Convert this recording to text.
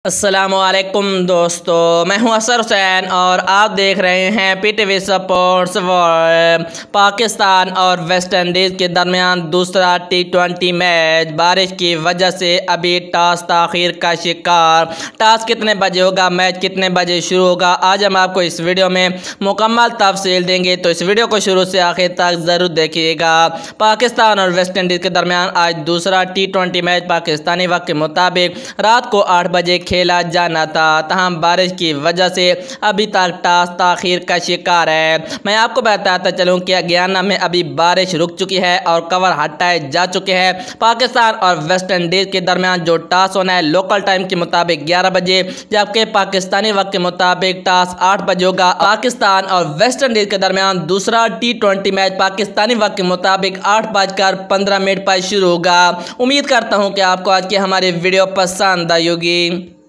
अस्सलामुअलैकुम दोस्तों, मैं हूं असर हुसैन और आप देख रहे हैं पीटीवी स्पोर्ट्स वर्ल्ड। पाकिस्तान और वेस्ट इंडीज़ के दरमियान दूसरा टी20 मैच बारिश की वजह से अभी टॉस ताख़ीर का शिकार। टॉस कितने बजे होगा, मैच कितने बजे शुरू होगा, आज हम आपको इस वीडियो में मुकम्मल तफसील देंगे, तो इस वीडियो को शुरू से आखिर तक ज़रूर देखिएगा। पाकिस्तान और वेस्ट इंडीज़ के दरमियान आज दूसरा टी20 मैच पाकिस्तानी वक्त के मुताबिक रात को 8 बजे खेला जाना था, तहम बारिश की वजह से अभी तक टॉस ताख़ीर का शिकार है। मैं आपको बताता चलूं कि गयाना में अभी बारिश रुक चुकी है और कवर हटाए जा चुके हैं। पाकिस्तान और वेस्ट इंडीज़ के दरमियान जो टॉस होना है लोकल टाइम के मुताबिक 11 बजे, जबकि पाकिस्तानी वक्त के मुताबिक टॉस 8 बजे होगा। पाकिस्तान और वेस्ट इंडीज़ के दरमियान दूसरा टी20 मैच पाकिस्तानी वक्त के मुताबिक 8:15 पर शुरू होगा। उम्मीद करता हूँ कि आपको आज की हमारी वीडियो पसंद आई होगी।